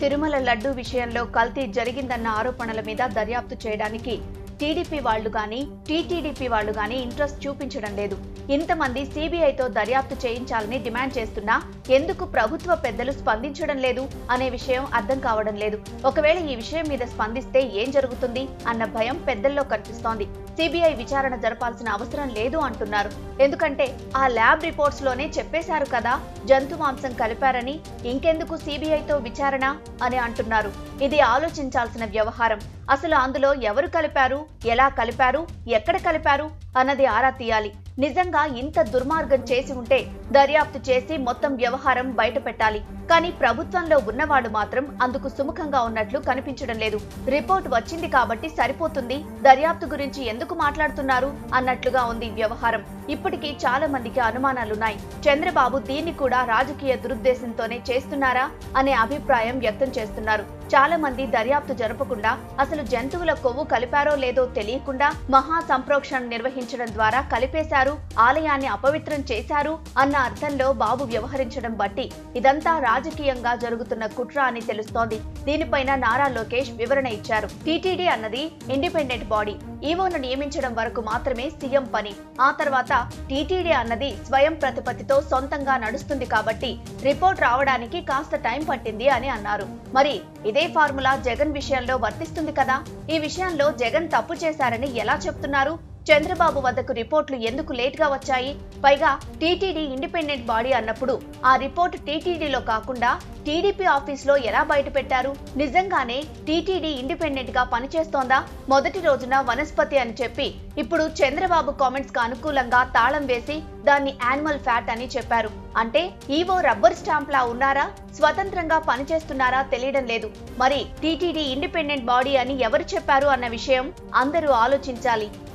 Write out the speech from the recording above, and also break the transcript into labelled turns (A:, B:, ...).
A: తిరుమల లడ్డు విషయంలో కల్తీ జరిగిందన్న ఆరోపణల మీద దర్యాప్తు చేయడానికి టీడీపీ వాళ్లు గాని టీటీడీపీ వాళ్లు గాని ఇంట్రెస్ట్ చూపించడం లేదు. ఇంతమంది సీబీఐతో దర్యాప్తు చేయించాలని డిమాండ్ చేస్తున్నా ఎందుకు ప్రభుత్వ పెద్దలు స్పందించడం లేదు అనే విషయం అర్థం కావడం లేదు. ఒకవేళ ఈ విషయం మీద స్పందిస్తే ఏం జరుగుతుంది అన్న భయం పెద్దల్లో కనిపిస్తోంది. సీబీఐ విచారణ జరపాల్సిన అవసరం లేదు అంటున్నారు. ఎందుకంటే ఆ ల్యాబ్ రిపోర్ట్స్ లోనే చెప్పేశారు కదా జంతు మాంసం కలిపారని, ఇంకెందుకు సీబీఐతో విచారణ అని అంటున్నారు. ఇది ఆలోచించాల్సిన వ్యవహారం. అసలు అందులో ఎవరు కలిపారు, ఎలా కలిపారు, ఎక్కడ కలిపారు అన్నది ఆరా తీయాలి. నిజంగా ఇంత దుర్మార్గం చేసి ఉంటే దర్యాప్తు చేసి మొత్తం వ్యవహారం బయట పెట్టాలి. కానీ ప్రభుత్వంలో ఉన్నవాడు మాత్రం అందుకు సుముఖంగా ఉన్నట్లు కనిపించడం లేదు. రిపోర్ట్ వచ్చింది కాబట్టి సరిపోతుంది, దర్యాప్తు గురించి ఎందుకు మాట్లాడుతున్నారు అన్నట్లుగా ఉంది వ్యవహారం. ఇప్పటికీ చాలా మందికి అనుమానాలున్నాయి. చంద్రబాబు దీన్ని కూడా రాజకీయ దురుద్దేశంతోనే చేస్తున్నారా అనే అభిప్రాయం వ్యక్తం చేస్తున్నారు. చాలా మంది దర్యాప్తు జరపకుండా అసలు జంతువుల కొవ్వు కలిపారో లేదో తెలియకుండా మహా సంప్రోక్షణ నిర్వహించడం ద్వారా కలిపేశారు, ఆలయాన్ని అపవిత్రం చేశారు అన్న అర్థంలో బాబు వ్యవహరించడం బట్టి ఇదంతా రాజకీయంగా జరుగుతున్న కుట్ర అని తెలుస్తోంది. దీనిపైన నారా లోకేష్ వివరణ ఇచ్చారు. టీటీడీ అన్నది ఇండిపెండెంట్ బాడీ, ఈవోను నియమించడం వరకు మాత్రమే సీఎం పని. ఆ తర్వాత టీటీడీ అన్నది స్వయం ప్రతిపత్తితో సొంతంగా నడుస్తుంది కాబట్టి రిపోర్ట్ రావడానికి కాస్త టైం పట్టింది అని అన్నారు. మరి ఇదే ఫార్ములా జగన్ విషయంలో వర్తిస్తుంది కదా. ఈ విషయంలో జగన్ తప్పు చేశారని ఎలా చెప్తున్నారు? చంద్రబాబు వద్దకు రిపోర్ట్లు ఎందుకు లేట్ గా వచ్చాయి? పైగా టీటీడీ ఇండిపెండెంట్ బాడీ అన్నప్పుడు ఆ రిపోర్ట్ టీటీడీలో కాకుండా టీడీపీ ఆఫీస్ లో ఎలా బయట పెట్టారు? నిజంగానే టీటీడీ ఇండిపెండెంట్ గా పనిచేస్తోందా? మొదటి రోజున వనస్పతి అని చెప్పి ఇప్పుడు చంద్రబాబు కామెంట్స్ కు అనుకూలంగా తాళం వేసి దాన్ని యానిమల్ ఫ్యాట్ అని చెప్పారు. అంటే ఈవో రబ్బర్ స్టాంప్ లా ఉన్నారా, స్వతంత్రంగా పనిచేస్తున్నారా తెలియడం లేదు. మరి టీటీడీ ఇండిపెండెంట్ బాడీ అని ఎవరు చెప్పారు అన్న విషయం అందరూ ఆలోచించాలి.